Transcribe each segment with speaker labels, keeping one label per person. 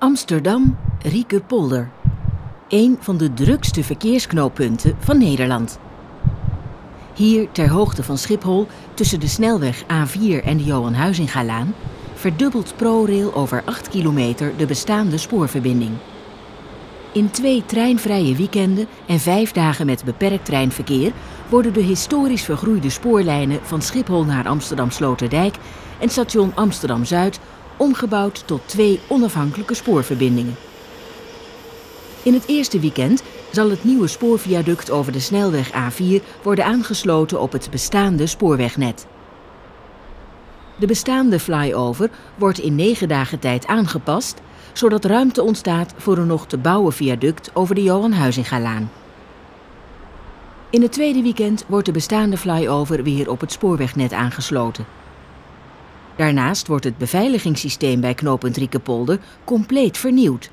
Speaker 1: Amsterdam-Riekerpolder. Een van de drukste verkeersknooppunten van Nederland. Hier, ter hoogte van Schiphol, tussen de snelweg A4 en de Johan Huizingalaan, verdubbelt ProRail over 8 kilometer de bestaande spoorverbinding. In 2 treinvrije weekenden en 5 dagen met beperkt treinverkeer worden de historisch vergroeide spoorlijnen van Schiphol naar Amsterdam-Sloterdijk en station Amsterdam-Zuid omgebouwd tot 2 onafhankelijke spoorverbindingen. In het eerste weekend zal het nieuwe spoorviaduct over de snelweg A4 worden aangesloten op het bestaande spoorwegnet. De bestaande flyover wordt in 9 dagen tijd aangepast, zodat ruimte ontstaat voor een nog te bouwen viaduct over de Johan Huizingalaan. In het tweede weekend wordt de bestaande flyover weer op het spoorwegnet aangesloten. Daarnaast wordt het beveiligingssysteem bij knooppunt Riekerpolder compleet vernieuwd.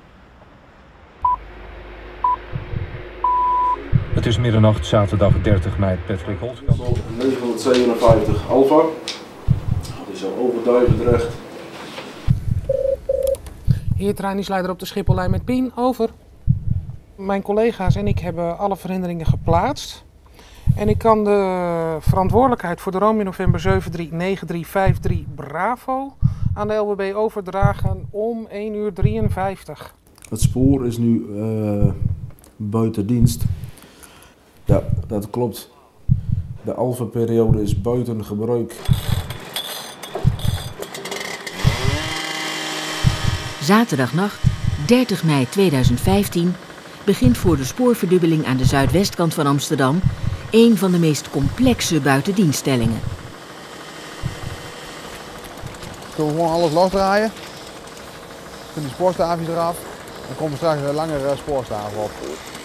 Speaker 2: Het is middernacht, zaterdag 30 mei, Patrick Holtkamp.
Speaker 3: 957 Alfa. Dat is al over Duivendrecht.
Speaker 4: Hier trainingsleider op de Schiphollijn met Pien, over. Mijn collega's en ik hebben alle verhinderingen geplaatst. En ik kan de verantwoordelijkheid voor de Romeo November 739353 Bravo aan de LWB overdragen om 1:53.
Speaker 3: Het spoor is nu buiten dienst. Ja, dat klopt. De Alfa-periode is buiten gebruik.
Speaker 1: Zaterdagnacht, 30 mei 2015, begint voor de spoorverdubbeling aan de zuidwestkant van Amsterdam een van de meest complexe buitendienststellingen.
Speaker 5: Zullen we gewoon alles losdraaien? Kunnen de spoorstaafjes eraf. Dan komen straks een langere spoorstaaf op.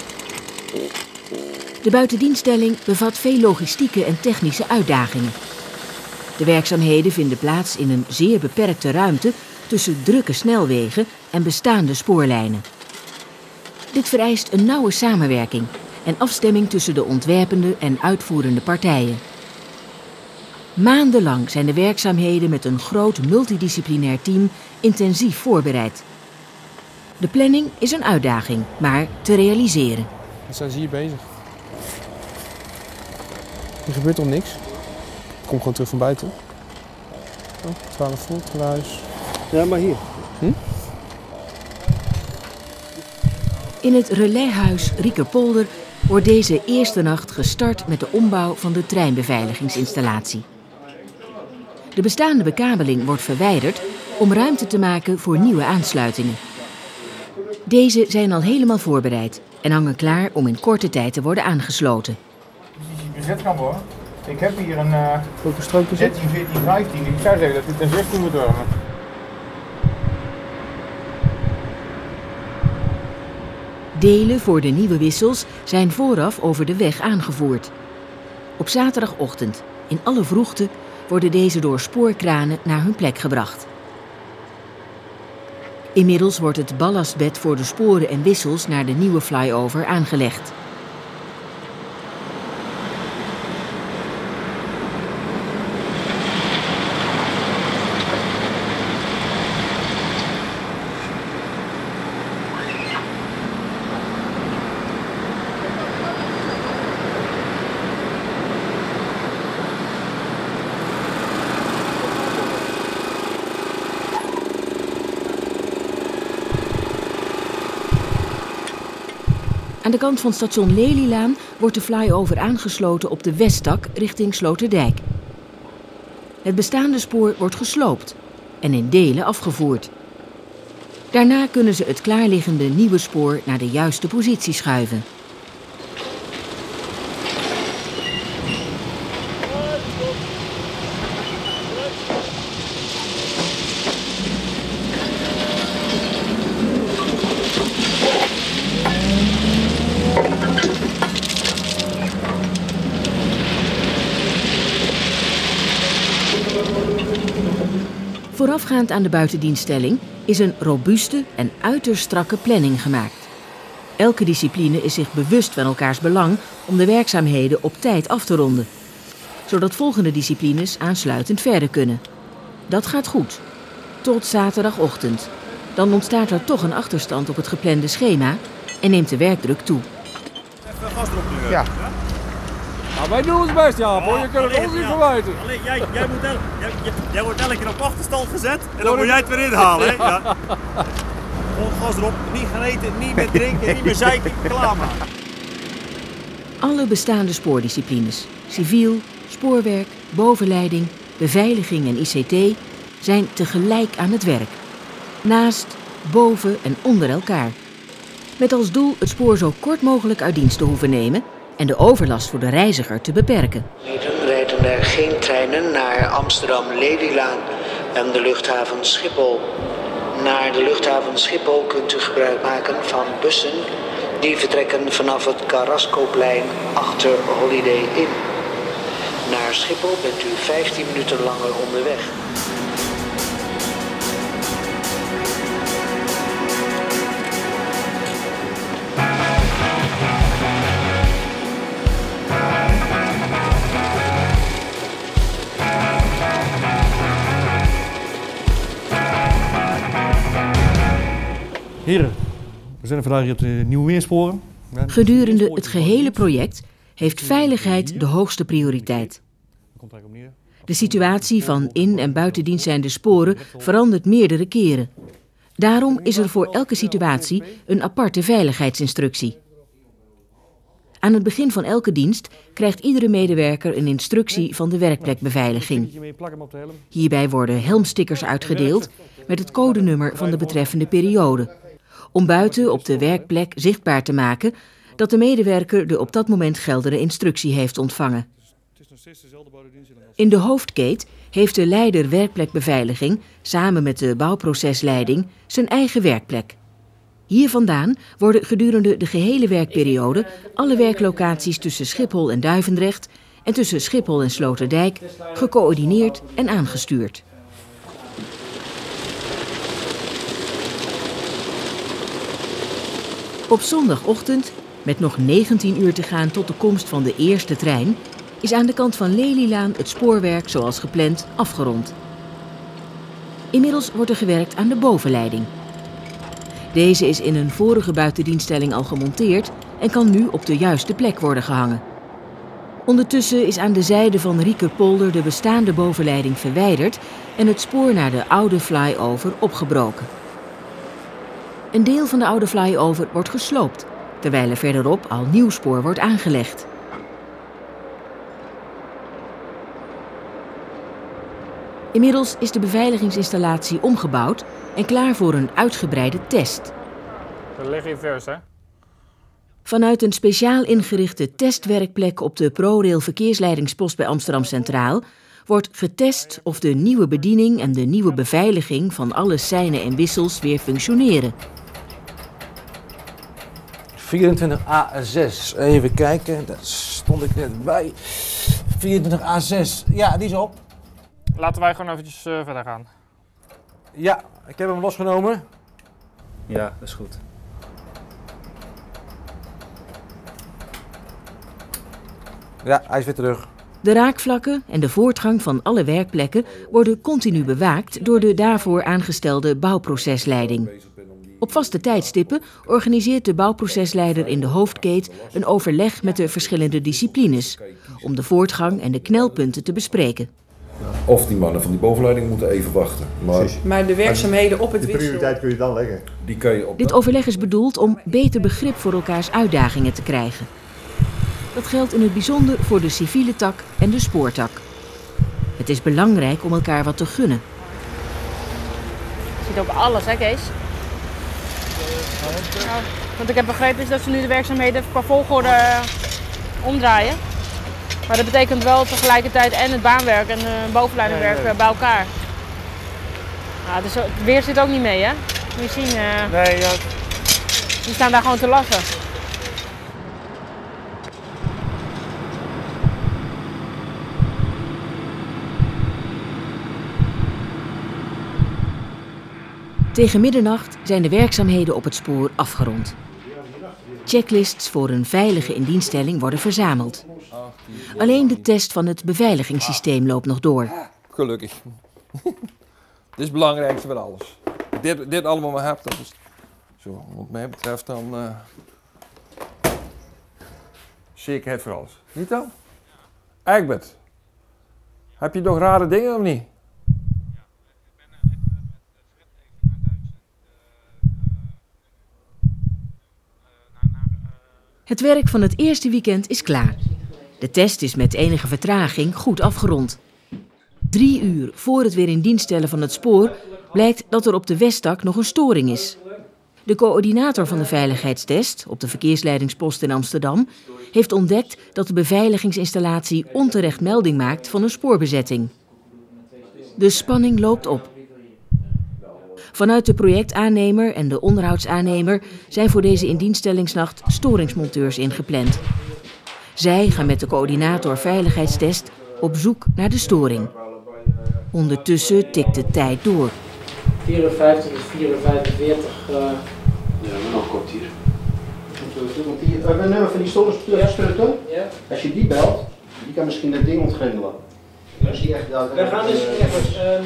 Speaker 1: De buitendienststelling bevat veel logistieke en technische uitdagingen. De werkzaamheden vinden plaats in een zeer beperkte ruimte tussen drukke snelwegen en bestaande spoorlijnen. Dit vereist een nauwe samenwerking en afstemming tussen de ontwerpende en uitvoerende partijen. Maandenlang zijn de werkzaamheden met een groot multidisciplinair team intensief voorbereid. De planning is een uitdaging, maar te realiseren.
Speaker 4: Dan zijn ze hier bezig. Hier gebeurt toch niks? Ik kom gewoon terug van buiten. Oh, 12 volt, geluis.
Speaker 5: Ja, maar hier.
Speaker 1: In het relaishuis Riekerpolder wordt deze eerste nacht gestart met de ombouw van de treinbeveiligingsinstallatie. De bestaande bekabeling wordt verwijderd om ruimte te maken voor nieuwe aansluitingen. Deze zijn al helemaal voorbereid en hangen klaar om in korte tijd te worden aangesloten.
Speaker 6: Die bezet kan worden. Ik heb hier een 13, 14, 15. Ik zou zeggen dat dit een 16 moet worden.
Speaker 1: Delen voor de nieuwe wissels zijn vooraf over de weg aangevoerd. Op zaterdagochtend, in alle vroegte, worden deze door spoorkranen naar hun plek gebracht. Inmiddels wordt het ballastbed voor de sporen en wissels naar de nieuwe flyover aangelegd. Aan de kant van station Lelylaan wordt de flyover aangesloten op de westtak richting Sloterdijk. Het bestaande spoor wordt gesloopt en in delen afgevoerd. Daarna kunnen ze het klaarliggende nieuwe spoor naar de juiste positie schuiven. Voorafgaand aan de buitendienststelling is een robuuste en uiterst strakke planning gemaakt. Elke discipline is zich bewust van elkaars belang om de werkzaamheden op tijd af te ronden, zodat volgende disciplines aansluitend verder kunnen. Dat gaat goed, tot zaterdagochtend, Dan ontstaat er toch een achterstand op het geplande schema en neemt de werkdruk toe.
Speaker 7: Even gas erop nu.
Speaker 5: Ja.
Speaker 8: Nou, wij doen ons best, Jaap, hoor. Je kunt het ons niet verwijten.
Speaker 7: Alleen jij wordt elke keer op achterstand gezet en dan moet jij het weer inhalen. Hè? Ja. Gewoon gas erop, niet gaan eten, niet meer drinken, niet meer zeiken, klaarmaken.
Speaker 1: Alle bestaande spoordisciplines, civiel, spoorwerk, bovenleiding, beveiliging en ICT, zijn tegelijk aan het werk. Naast, boven en onder elkaar. Met als doel het spoor zo kort mogelijk uit dienst te hoeven nemen en de overlast voor de reiziger te beperken.
Speaker 9: Rijden er geen treinen naar Amsterdam-Lelylaan en de luchthaven Schiphol. Naar de luchthaven Schiphol kunt u gebruik maken van bussen die vertrekken vanaf het Carrascoplein achter Holiday Inn. Naar Schiphol bent u 15 minuten langer onderweg.
Speaker 8: Heren, we zijn vandaag hier op de Nieuwemeersporen.
Speaker 1: Gedurende het gehele project heeft veiligheid de hoogste prioriteit. De situatie van in- en buitendienst zijnde sporen verandert meerdere keren. Daarom is er voor elke situatie een aparte veiligheidsinstructie. Aan het begin van elke dienst krijgt iedere medewerker een instructie van de werkplekbeveiliging. Hierbij worden helmstickers uitgedeeld met het codenummer van de betreffende periode, om buiten op de werkplek zichtbaar te maken dat de medewerker de op dat moment geldende instructie heeft ontvangen. In de hoofdkeet heeft de leider werkplekbeveiliging samen met de bouwprocesleiding zijn eigen werkplek. Hier vandaan worden gedurende de gehele werkperiode alle werklocaties tussen Schiphol en Duivendrecht en tussen Schiphol en Sloterdijk gecoördineerd en aangestuurd. Op zondagochtend, met nog 19 uur te gaan tot de komst van de eerste trein, is aan de kant van Lelylaan het spoorwerk zoals gepland afgerond. Inmiddels wordt er gewerkt aan de bovenleiding. Deze is in een vorige buitendienststelling al gemonteerd en kan nu op de juiste plek worden gehangen. Ondertussen is aan de zijde van Riekerpolder de bestaande bovenleiding verwijderd en het spoor naar de oude flyover opgebroken. Een deel van de oude flyover wordt gesloopt, terwijl er verderop al nieuw spoor wordt aangelegd. Inmiddels is de beveiligingsinstallatie omgebouwd en klaar voor een uitgebreide test.
Speaker 6: We liggen hier vers, hè?
Speaker 1: Vanuit een speciaal ingerichte testwerkplek op de ProRail verkeersleidingspost bij Amsterdam Centraal wordt getest of de nieuwe bediening en de nieuwe beveiliging van alle seinen en wissels weer functioneren.
Speaker 3: 24A6, even kijken, daar stond ik net bij. 24A6, ja, die is op.
Speaker 6: Laten wij gewoon eventjes verder gaan.
Speaker 3: Ja, ik heb hem losgenomen.
Speaker 2: Ja, dat is goed.
Speaker 3: Ja, hij is weer terug.
Speaker 1: De raakvlakken en de voortgang van alle werkplekken worden continu bewaakt door de daarvoor aangestelde bouwprocesleiding. Op vaste tijdstippen organiseert de bouwprocesleider in de hoofdkeet een overleg met de verschillende disciplines om de voortgang en de knelpunten te bespreken.
Speaker 10: Of die mannen van die bovenleiding moeten even wachten.
Speaker 11: Maar de werkzaamheden op het wissel...
Speaker 5: De prioriteit kun je dan leggen.
Speaker 10: Die kan je op
Speaker 1: Dit overleg is bedoeld om beter begrip voor elkaars uitdagingen te krijgen. Dat geldt in het bijzonder voor de civiele tak en de spoortak. Het is belangrijk om elkaar wat te gunnen.
Speaker 12: Je ziet ook alles, hè Kees? Nou, wat ik heb begrepen is dat ze nu de werkzaamheden qua volgorde omdraaien. Maar dat betekent wel tegelijkertijd en het baanwerk en het bovenleidingwerk bij elkaar. Nou, dus het weer zit ook niet mee, hè? Moet je zien.
Speaker 6: Nee, ja.
Speaker 12: Die staan daar gewoon te lachen.
Speaker 1: Tegen middernacht zijn de werkzaamheden op het spoor afgerond. Checklists voor een veilige indienststelling worden verzameld. Alleen de test van het beveiligingssysteem loopt nog door.
Speaker 13: Gelukkig. Dit is het belangrijkste van alles.
Speaker 8: ik dit allemaal maar heb, dat is zo, wat mij betreft dan zekerheid voor alles. Niet dan? Egbert, heb je nog rare dingen of niet?
Speaker 1: Het werk van het eerste weekend is klaar. De test is met enige vertraging goed afgerond. 3 uur voor het weer in dienst stellen van het spoor blijkt dat er op de Westtak nog een storing is. De coördinator van de veiligheidstest op de verkeersleidingspost in Amsterdam heeft ontdekt dat de beveiligingsinstallatie onterecht melding maakt van een spoorbezetting. De spanning loopt op. Vanuit de projectaannemer en de onderhoudsaannemer zijn voor deze indienststellingsnacht storingsmonteurs ingepland. Zij gaan met de coördinator veiligheidstest op zoek naar de storing. Ondertussen tikt de tijd door.
Speaker 13: 54 is 445.
Speaker 14: Ja, maar nog een kwartier. Want we hebben een nummer van die storingsstrutten. Ja. Als je die belt, die kan misschien dat ding ontgrendelen.
Speaker 13: Ja. Dus die echt, we gaan dus even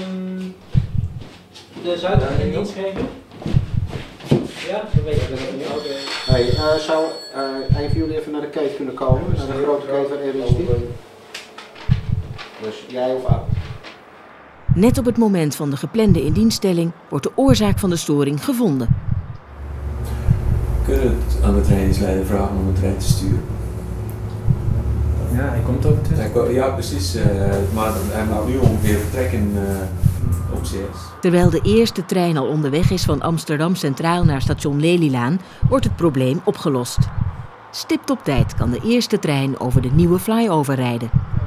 Speaker 13: de Zuid in dienst geven. Ja, dat weet ik wel.
Speaker 14: Hey, zou een van jullie even naar de keten kunnen komen? Naar de grote keten waar Erin is. Dus jij of Aap?
Speaker 1: Net op het moment van de geplande indienststelling wordt de oorzaak van de storing gevonden.
Speaker 15: We kunnen het aan de trainingsleider vragen om de trein te sturen.
Speaker 16: Ja, hij komt over terug.
Speaker 15: Ja, precies. Maar hij moet nu ongeveer vertrekken op CS.
Speaker 1: Terwijl de eerste trein al onderweg is van Amsterdam Centraal naar station Lelylaan, wordt het probleem opgelost. Stipt op tijd kan de eerste trein over de nieuwe flyover rijden.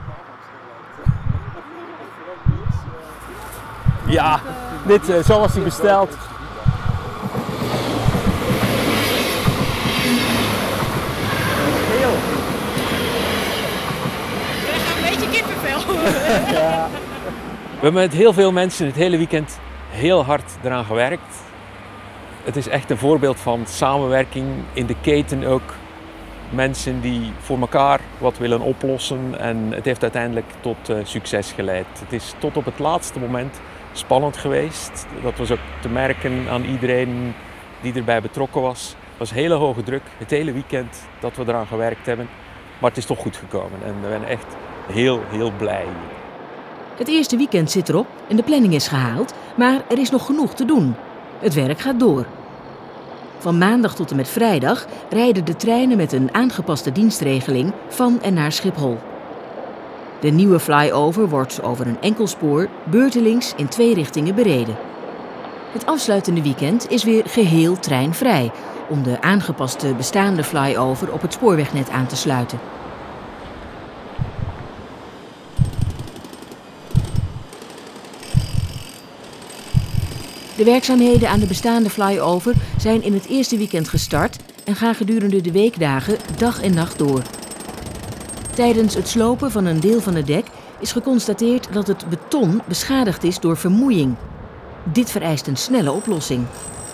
Speaker 7: Ja, dit zoals hij besteld.
Speaker 12: Een beetje kippenvel.
Speaker 7: Ja. We hebben met heel veel mensen het hele weekend heel hard eraan gewerkt. Het is echt een voorbeeld van samenwerking in de keten ook. Mensen die voor elkaar wat willen oplossen en het heeft uiteindelijk tot succes geleid. Het is tot op het laatste moment spannend geweest. Dat was ook te merken aan iedereen die erbij betrokken was. Het was hele hoge druk, het hele weekend dat we eraan gewerkt hebben. Maar het is toch goed gekomen en we zijn echt heel blij.
Speaker 1: Het eerste weekend zit erop en de planning is gehaald, maar er is nog genoeg te doen. Het werk gaat door. Van maandag tot en met vrijdag rijden de treinen met een aangepaste dienstregeling van en naar Schiphol. De nieuwe flyover wordt over een enkel spoor beurtelings in 2 richtingen bereden. Het afsluitende weekend is weer geheel treinvrij om de aangepaste bestaande flyover op het spoorwegnet aan te sluiten. De werkzaamheden aan de bestaande flyover zijn in het eerste weekend gestart en gaan gedurende de weekdagen dag en nacht door. Tijdens het slopen van een deel van het dek is geconstateerd dat het beton beschadigd is door vermoeiing. Dit vereist een snelle oplossing.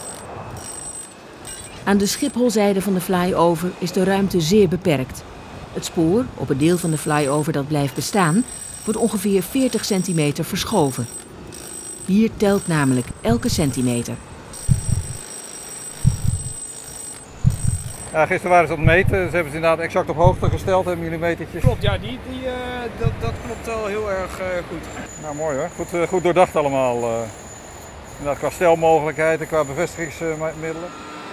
Speaker 1: Aan de Schipholzijde van de flyover is de ruimte zeer beperkt. Het spoor, op het deel van de flyover dat blijft bestaan, wordt ongeveer 40 centimeter verschoven. Hier telt namelijk elke centimeter.
Speaker 5: Ja, gisteren waren ze aan het meten, dus hebben ze inderdaad exact op hoogte gesteld, hebben millimetertjes.
Speaker 6: Klopt, ja, dat klopt wel heel erg goed.
Speaker 5: Nou, mooi hoor. Goed doordacht allemaal. Inderdaad, qua stelmogelijkheden, qua bevestigingsmiddelen.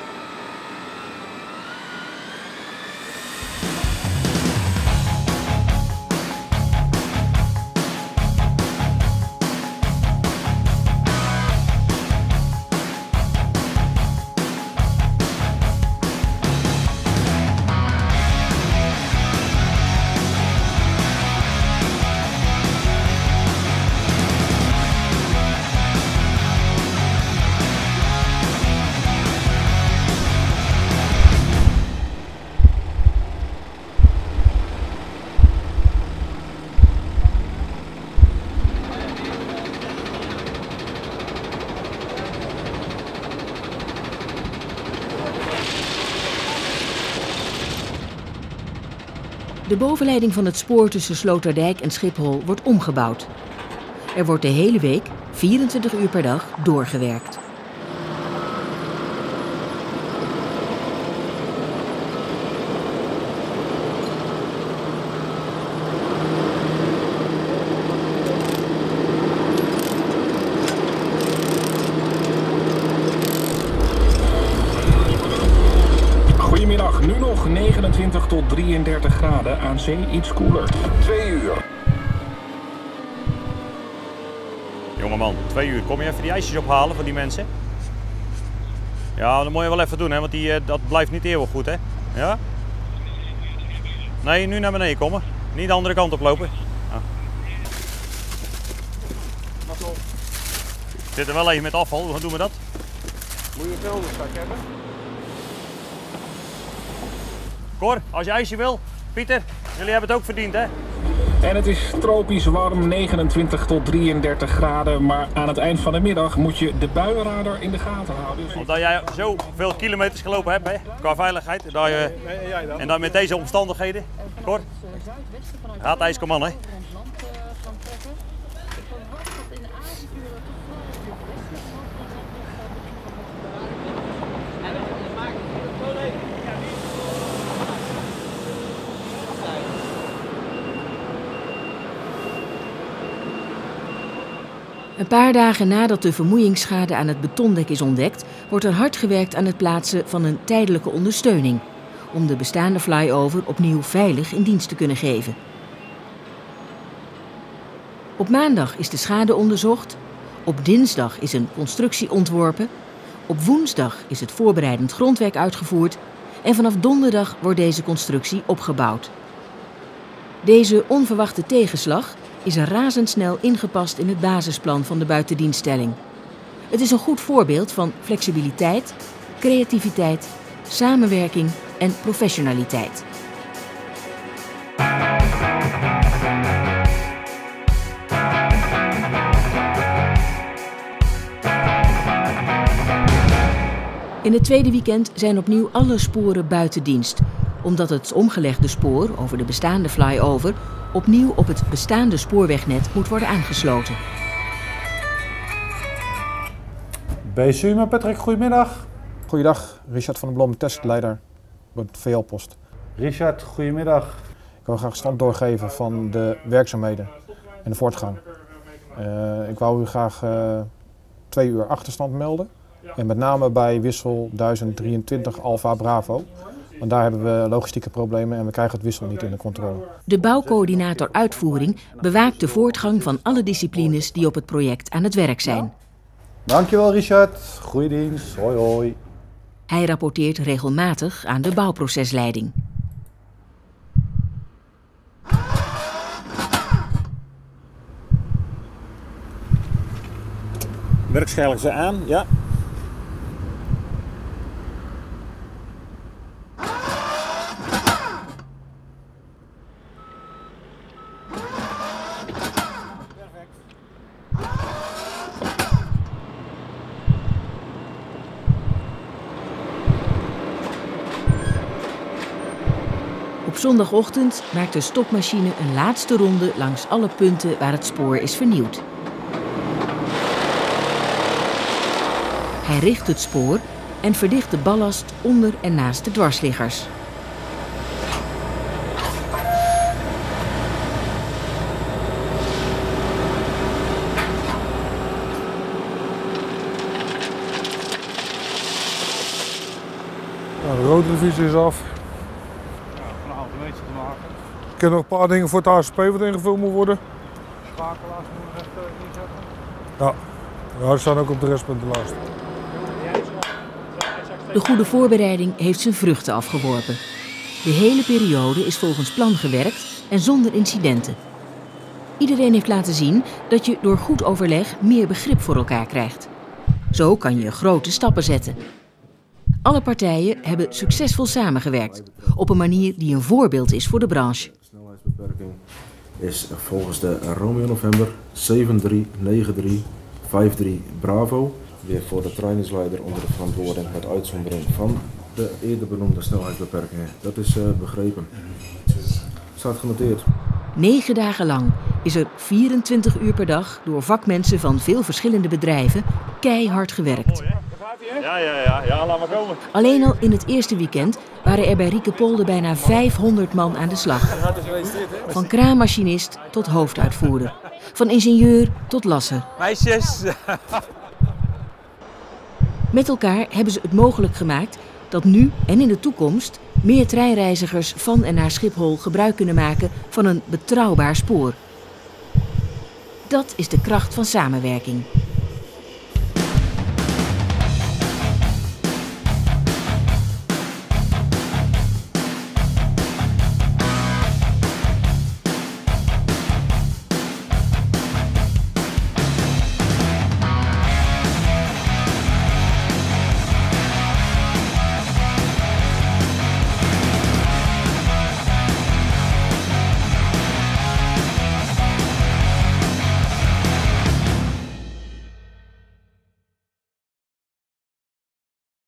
Speaker 1: De bovenleiding van het spoor tussen Sloterdijk en Schiphol wordt omgebouwd. Er wordt de hele week, 24 uur per dag, doorgewerkt.
Speaker 17: middag. Nu nog 29 tot 33 graden. Aan zee iets koeler. 2 uur.
Speaker 18: Jongeman, 2 uur. Kom je even die ijsjes ophalen voor die mensen? Ja, dat moet je wel even doen, hè, want dat blijft niet eeuwig goed, hè? Ja? Nee, nu naar beneden komen. Niet de andere kant op lopen. Ja. Ik zit er wel even met afval, hoe doen we dat?
Speaker 6: Moet je een velderzak hebben?
Speaker 18: Cor, als je ijsje wil. Pieter, jullie hebben het ook verdiend, hè?
Speaker 17: En het is tropisch warm, 29 tot 33 graden. Maar aan het eind van de middag moet je de buienradar in de gaten houden.
Speaker 18: Omdat jij zoveel kilometers gelopen hebt, hè, qua veiligheid. En dan met deze omstandigheden. Cor, gaat ijskomman, hè?
Speaker 1: Een paar dagen nadat de vermoeiingsschade aan het betondek is ontdekt, wordt er hard gewerkt aan het plaatsen van een tijdelijke ondersteuning, om de bestaande flyover opnieuw veilig in dienst te kunnen geven. Op maandag is de schade onderzocht, op dinsdag is een constructie ontworpen, op woensdag is het voorbereidend grondwerk uitgevoerd en vanaf donderdag wordt deze constructie opgebouwd. Deze onverwachte tegenslag is er razendsnel ingepast in het basisplan van de buitendienststelling. Het is een goed voorbeeld van flexibiliteit, creativiteit, samenwerking en professionaliteit. In het tweede weekend zijn opnieuw alle sporen buiten dienst, omdat het omgelegde spoor over de bestaande flyover opnieuw op het bestaande spoorwegnet moet worden aangesloten.
Speaker 19: BSU met Patrick, goedemiddag.
Speaker 5: Goeiedag, Richard van der Blom, testleider bij het VL-post.
Speaker 19: Richard, goedemiddag.
Speaker 5: Ik wil graag stand doorgeven van de werkzaamheden en de voortgang. Ik wou u graag 2 uur achterstand melden. En met name bij wissel 1023 Alpha Bravo. Want daar hebben we logistieke problemen en we krijgen het wissel niet in de controle.
Speaker 1: De bouwcoördinator uitvoering bewaakt de voortgang van alle disciplines die op het project aan het werk zijn.
Speaker 19: Dankjewel Richard, goeie dienst, hoi hoi.
Speaker 1: Hij rapporteert regelmatig aan de bouwprocesleiding.
Speaker 19: Werkschijnlijk ze aan, ja.
Speaker 1: Op zondagochtend maakt de stopmachine een laatste ronde langs alle punten waar het spoor is vernieuwd. Hij richt het spoor en verdicht de ballast onder en naast de dwarsliggers.
Speaker 20: De roodrevisie is af.
Speaker 6: Vanavond een beetje te maken.
Speaker 20: Ik heb nog een paar dingen voor het ASP wat ingevuld moet worden.
Speaker 6: Schakelaars moeten we echt inzetten.
Speaker 20: Ja, die staan ook op de restpuntenlijst.
Speaker 1: De goede voorbereiding heeft zijn vruchten afgeworpen. De hele periode is volgens plan gewerkt en zonder incidenten. Iedereen heeft laten zien dat je door goed overleg meer begrip voor elkaar krijgt. Zo kan je grote stappen zetten. Alle partijen hebben succesvol samengewerkt, op een manier die een voorbeeld is voor de branche.
Speaker 3: De snelheidsbeperking is volgens de Romeo November 739353 Bravo. Weer voor de trainingsleider onder de verantwoording het uitzondering van de eerder benoemde snelheidsbeperkingen. Dat is begrepen. Staat genoteerd.
Speaker 1: 9 dagen lang is er 24 uur per dag door vakmensen van veel verschillende bedrijven keihard gewerkt.
Speaker 18: Ja, laat maar komen.
Speaker 1: Alleen al in het eerste weekend waren er bij Riekepolder bijna 500 man aan de slag. Van kraammachinist tot hoofduitvoerder. Van ingenieur tot lasser.
Speaker 18: Meisjes!
Speaker 1: Met elkaar hebben ze het mogelijk gemaakt dat nu en in de toekomst meer treinreizigers van en naar Schiphol gebruik kunnen maken van een betrouwbaar spoor. Dat is de kracht van samenwerking.